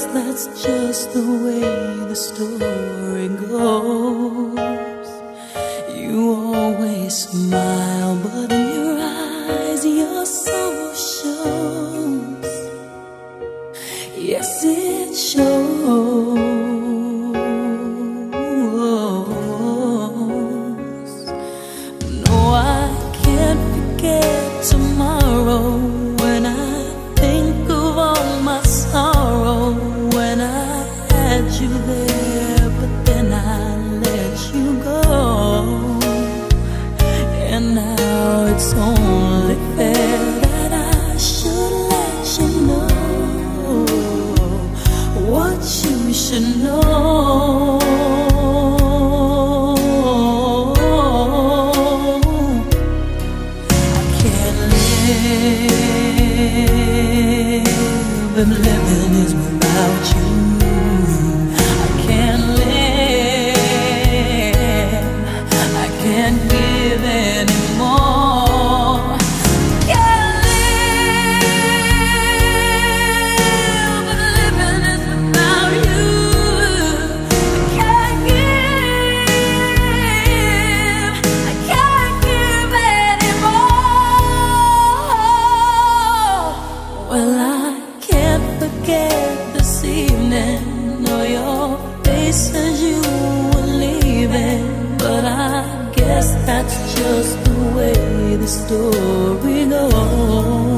that's just the way the story goes. You always smile, but in your eyes your soul shows. Yes, it shows. No, I can't forget tomorrow when I think of all my sorrow. When I had you there, but then I let you go. And now it's only fair that I should let you know what you should know. I can't live if living is without you. I can't live, I can't give anymore. Can't live if living is without you. I can't give anymore. Well, I can't forget this evening or your face as you were leaving, but I guess that's just the way the story goes.